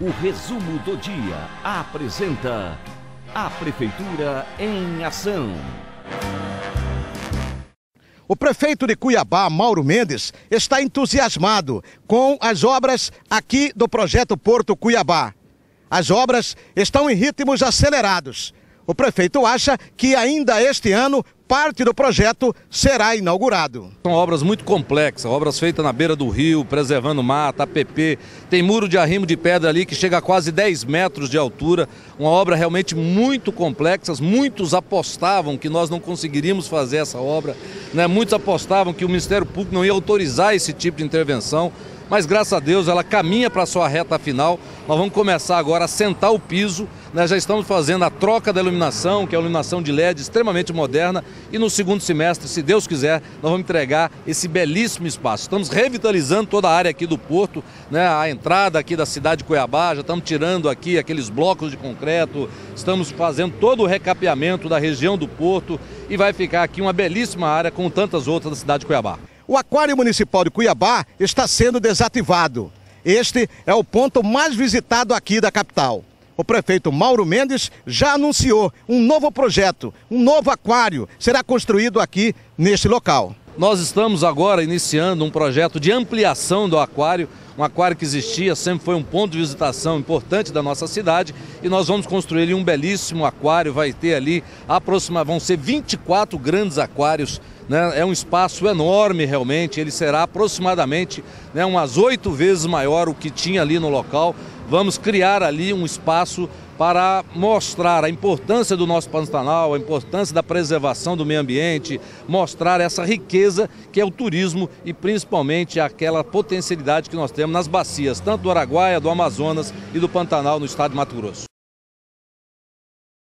O resumo do dia apresenta a Prefeitura em Ação. O prefeito de Cuiabá, Mauro Mendes, está entusiasmado com as obras aqui do projeto Porto Cuiabá. As obras estão em ritmos acelerados. O prefeito acha que ainda este ano parte do projeto será inaugurado. São obras muito complexas, obras feitas na beira do rio, preservando mata, APP, tem muro de arrimo de pedra ali que chega a quase 10 metros de altura, uma obra realmente muito complexa. Muitos apostavam que nós não conseguiríamos fazer essa obra, né? Muitos apostavam que o Ministério Público não ia autorizar esse tipo de intervenção, mas graças a Deus ela caminha para a sua reta final. Nós vamos começar agora a sentar o piso, né? Já estamos fazendo a troca da iluminação, que é a iluminação de LED extremamente moderna, e no segundo semestre, se Deus quiser, nós vamos entregar esse belíssimo espaço. Estamos revitalizando toda a área aqui do Porto, né? A entrada aqui da cidade de Cuiabá, já estamos tirando aqui aqueles blocos de concreto, estamos fazendo todo o recapeamento da região do Porto e vai ficar aqui uma belíssima área como tantas outras da cidade de Cuiabá. O Aquário Municipal de Cuiabá está sendo desativado. Este é o ponto mais visitado aqui da capital. O prefeito Mauro Mendes já anunciou um novo projeto, um novo aquário será construído aqui neste local. Nós estamos agora iniciando um projeto de ampliação do aquário, um aquário que existia, sempre foi um ponto de visitação importante da nossa cidade, e nós vamos construir ali um belíssimo aquário. Vai ter ali vão ser 24 grandes aquários, né? É um espaço enorme realmente, ele será aproximadamente, né, umas 8 vezes maior o que tinha ali no local. Vamos criar ali um espaço para mostrar a importância do nosso Pantanal, a importância da preservação do meio ambiente, mostrar essa riqueza que é o turismo e principalmente aquela potencialidade que nós temos nas bacias, tanto do Araguaia, do Amazonas e do Pantanal no estado de Mato Grosso.